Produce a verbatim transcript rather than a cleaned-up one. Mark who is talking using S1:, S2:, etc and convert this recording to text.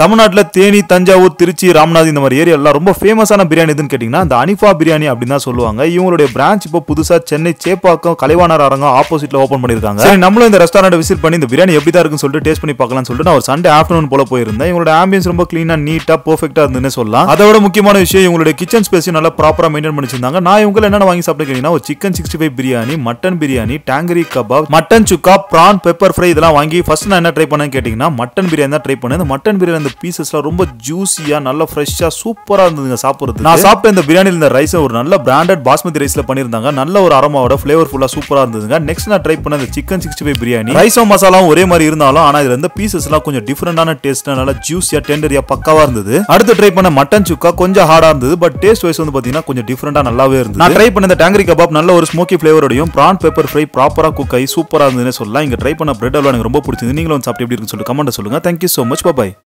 S1: தமிழ்நாட்டுல தேனி, தஞ்சாவூர், திருச்சி, ராமநாத் இந்த மாதிரி ஏரியா எல்லாம் ரொம்ப ஃபேமஸான பிரியாணி எதுன்னு கேட்டீங்கன்னா அந்த அனிஃபா பிரியாணி அப்படின்னு தான் சொல்லுவாங்க. இவங்களுடைய பிரான்ச் இப்போ புதுசா சென்னை சேப்பாக்கம் கலைவாணர் அரங்கம் ஆப்போசிட்ல ஓபன் பண்ணிருக்காங்க. சரி, நம்மளும் இந்த ரெஸ்டாரண்ட் விசிட் பண்ணி இந்த பிரியாணி எப்படி தான் இருக்குன்னு சொல்லிட்டு டேஸ்ட் பண்ணி பார்க்கலாம்னு சொல்லிட்டு நான் ஒரு சண்டே ஆஃப்டர்நூன் போல போயிருந்தேன். இவங்களோட ஆம்பியன்ஸ் ரொம்ப கிளீனா, நீட்டா, பெர்ஃபெக்ட்டா இருந்துன்னு சொல்லலாம். அதோட முக்கியமான விஷயம் இவங்களுடைய கிச்சன் ஸ்பேஸ் நல்லா ப்ராப்பரா மெயின்டைன் பண்ணி வச்சிருந்தாங்க. நான் இவங்க என்னென்ன வாங்கி சாப்பிட்டு கேட்டீங்கன்னா ஒரு chicken sixty five biryani, mutton biryani, tangdi kebab, mutton sukka, prawn pepper fry இதெல்லாம் வாங்கி ஃபர்ஸ்ட் நான் என்ன ட்ரை பண்ணேன்னு கேட்டீங்கன்னா மட்டன் பிரியாணி தான் ட்ரை பண்ணேன். இந்த மட்டன் பிரியாணி அந்த பீசஸ்லாம் ரொம்ப ஜூசியா, நல்ல ஃப்ரெஷ்ஷா, சூப்பரா இருந்ததுங்க சாப்பிடுறது. நான் சாப்பிட்ட இந்த பிரியாணில இந்த ரைஸ் ஒரு நல்ல பிராண்டட் பாஸ்மதி ரைஸ்ல பண்ணிருந்தாங்க. நல்ல ஒரு அரோமாவோட ஃபிளேவர்ஃபுல்லா சூப்பரா இருந்ததுங்க. நெக்ஸ்ட் நான் ட்ரை பண்ண இந்த சிக்கன் சிக்ஸ்டி ஃபைவ் பிரியாணி ரைஸும் மசாலாவும் ஒரே மாதிரி இருந்தாலும் ஆனா இதுல இருந்த பீசஸ் எல்லாம் கொஞ்சம் டிஃபரெண்டான டேஸ்ட், நல்லா ஜூசியா, டெண்டரியா, பக்காவா இருந்தது. அடுத்து ட்ரை பண்ண மட்டன் சுக்கா கொஞ்சம் ஹார்டா இருந்தது. பட் டேஸ்ட் வைஸ் வந்து பாத்தீங்கன்னா கொஞ்சம் டிஃபரெண்டா நல்லாவே இருந்தது. நான் ட்ரை பண்ண இந்த டாங்கரி கபாப் நல்ல ஒரு ஸ்மோக்கி ஃபிளேவரோடையும் பிரான் பெப்பர் ஃப்ரை ப்ராப்பரா குக் ஆகி சூப்பரா இருந்ததுன்னு சொல்லலாம். இங்க ட்ரை பண்ண பிரெட் அல்வா எனக்கு ரொம்ப பிடிச்சது. நீங்களும் சாப்பிட்டு எப்படி இருக்குன்னு சொல்லிட்டு கமெண்ட் சொல்லுங்க. Thank you so much. பை.